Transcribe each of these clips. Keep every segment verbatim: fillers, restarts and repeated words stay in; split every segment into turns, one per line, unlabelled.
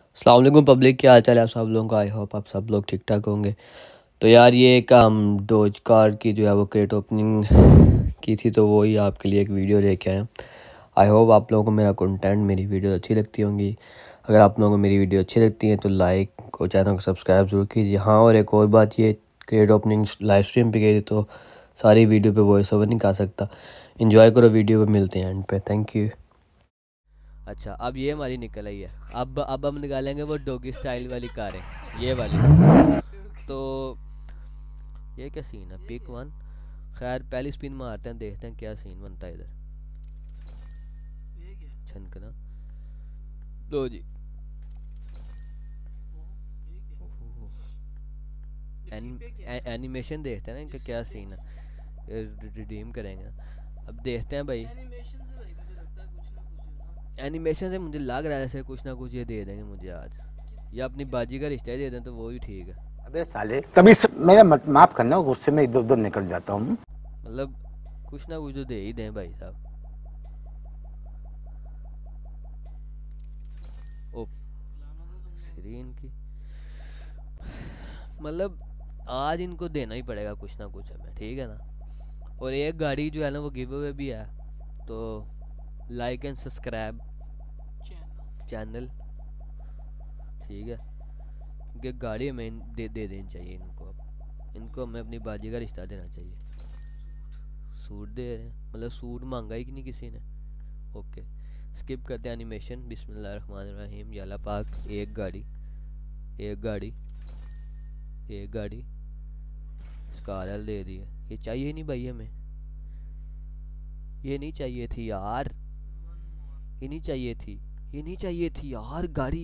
अस्सलाम वालेकुम पब्लिक, क्या हाल चाल है आप सब लोगों का। आई होप आप सब लोग ठीक ठाक होंगे। तो यार ये एक हम डोज कार की जो है वो क्रेट ओपनिंग की थी, तो वही आपके लिए एक वीडियो लेके आए हैं। आई होप आप लोगों को मेरा कंटेंट, मेरी वीडियो अच्छी लगती होंगी। अगर आप लोगों को मेरी वीडियो अच्छी लगती है तो लाइक और चैनल को सब्सक्राइब ज़रूर कीजिए। हाँ, और एक और बात, ये क्रेट ओपनिंग लाइव स्ट्रीम पे गई थी तो सारी वीडियो पे वॉइस ओवर नहीं कर सकता। इंजॉय करो वीडियो पे, मिलते हैं एंड पे। Thank you. अच्छा, अब ये हमारी निकल आई है। अब अब हम निकालेंगे वो डोगी स्टाइल वाली कारें, ये वाली। तो ये क्या सीन है, पिक वन। खैर पहली स्पिन मारते हैं, देखते हैं क्या सीन बनता है इधर। छनकना दो जी। एनिमेशन देखते हैं ना इनका क्या सीन है, रिडीम करेंगे। अब देखते हैं भाई। एनिमेशन से मुझे लग रहा है जैसे कुछ ना कुछ ये दे देंगे मुझे आज, या अपनी बाजी का रिश्ता दे दें तो वो भी ठीक है।
अबे साले, तभी स... मेरा मत, माफ करना, गुस्से में इधर उधर निकल जाता हूँ।
मतलब कुछ ना कुछ तो दे ही दें भाई साहब। ओ सीरी इनकी, मतलब आज इनको देना ही पड़ेगा कुछ ना कुछ हमें, ठीक है ना। और एक गाड़ी जो है ना वो गिव अवे भी है, तो लाइक एंड सब्सक्राइब चैनल, ठीक है। क्योंकि गाड़ी हमें दे दे देनी चाहिए इनको। अब इनको हमें अपनी बाजी का रिश्ता देना चाहिए। सूट दे रहे हैं, मतलब सूट मांगा ही कि नहीं किसी ने। ओके, स्किप करते हैं एनिमेशन। बिस्मिल्लाहिर्रहमानिर्रहीम। याला पाक। एक गाड़ी, एक गाड़ी, एक गाड़ी स्कारल दे दी है। ये चाहिए नहीं भाई हमें, ये नहीं चाहिए थी यार, ये नहीं चाहिए थी, ये नहीं चाहिए थी यार गाड़ी।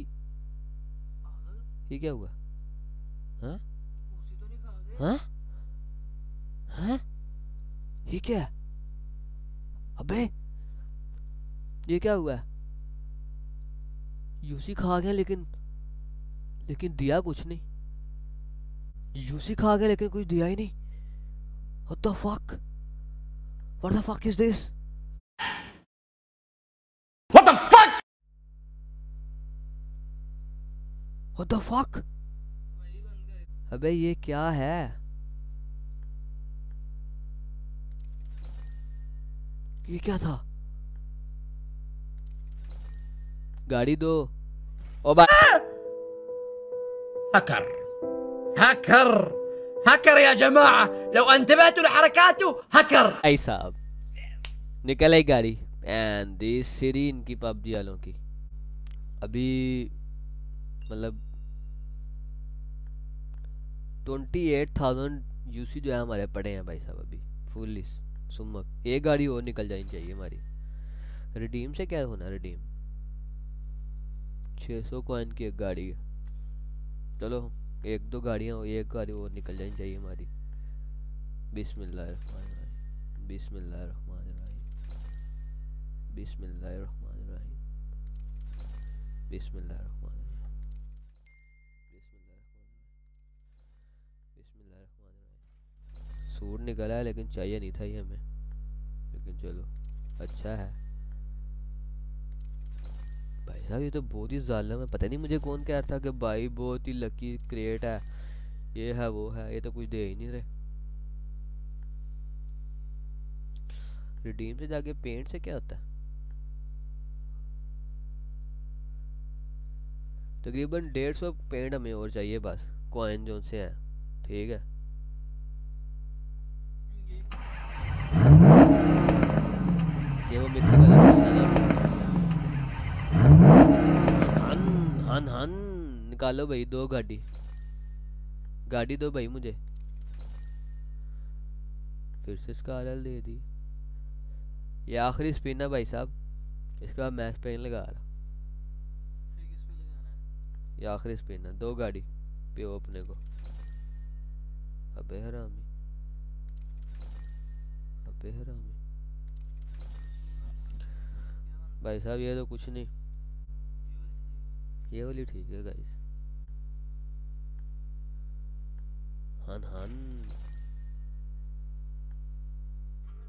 ये क्या हुआ? हाँ हाँ हाँ, ये क्या है? अबे ये क्या हुआ? यूसी खा गया, लेकिन लेकिन दिया कुछ नहीं। यूसी खा गया लेकिन कुछ दिया ही नहीं। What the fuck? What the fuck is this?
What the fuck?
What the fuck? अबे ये क्या है? ये क्या था? गाड़ी दो। ओ भाई
هكر هكر هكر يا جماعة، لو انتبهتوا لحركاته هكر
भाई साहब, निकल आई गाड़ी। एंड दिस सीरी इनकी पबजी वालों की। अभी मतलब ट्वेंटी एट थाउजेंड यूसी जो है हमारे पड़े हैं भाई साहब अभी फुल सुमक। एक गाड़ी और निकल जानी चाहिए हमारी। रिडीम से क्या होना, रिडीम छः सौ कॉइन की एक गाड़ी है। चलो एक दो गाड़ियाँ, एक गाड़ी और निकल जानी चाहिए हमारी। बिस्मिल्लाहिर्रहमानिर्रहीम, बिस्मिल्लाहिर्रहमानिर्रहीम, बिस्मिल्लाहिर्रहमानिर्रहीम, बिस्मिल्लाहिर्रहमानिर्रहीम, बिस्मिल्लाहिर्रहमानिर्रहीम। सूट निकला है लेकिन चाहिए नहीं था ये हमें, लेकिन चलो अच्छा है। भाई साहब ये तो बहुत ही जालिम है। पता नहीं मुझे कौन कह रहा था कि भाई बहुत ही लकी क्रिएट है, ये है वो है, ये तो कुछ दे ही नहीं रहे। रिडीम से जाके पेंट से क्या होता है? तकरीबन डेढ़ सौ पेंट हमें और चाहिए बस, कॉइन जो से है, ठीक है। ये वो मिथी वाला हन हन हन। निकालो भाई, दो गाड़ी, गाड़ी दो भाई मुझे। फिर से इसका आरएल दे दी। ये आखिरी स्पिन है भाई साहब, इसके बाद मैच पेन लगा रहा। ये आखिरी स्पिन है, दो गाड़ी पियो अपने को। अबे हरामी, अबे हरामी भाई साहब, ये तो कुछ नहीं। ये वाली ठीक है गाइस। हन हन।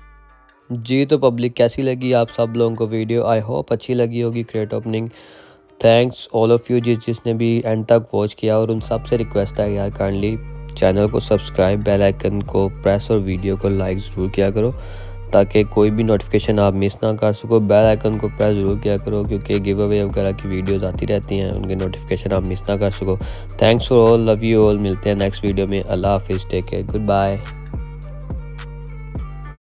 जी तो पब्लिक कैसी लगी आप सब लोगों को वीडियो? आई होप अच्छी लगी होगी crate opening. Thanks all of you जिस जिसने भी एंड तक वॉच किया, और उन सब से रिक्वेस्ट है यार काइंडली चैनल को सब्सक्राइब, बेल आइकन को प्रेस और वीडियो को लाइक ज़रूर किया करो ताकि कोई भी नोटिफिकेशन आप मिस ना कर सको। बेल आइकन को प्रेस ज़रूर किया करो क्योंकि गिव अवे वगैरह की वीडियोस आती रहती हैं, उनके नोटिफिकेशन आप मिस ना कर सको। Thanks for all, love you all. मिलते हैं नेक्स्ट वीडियो में। अल्लाह हाफिज़, टेक केयर, गुड बाय।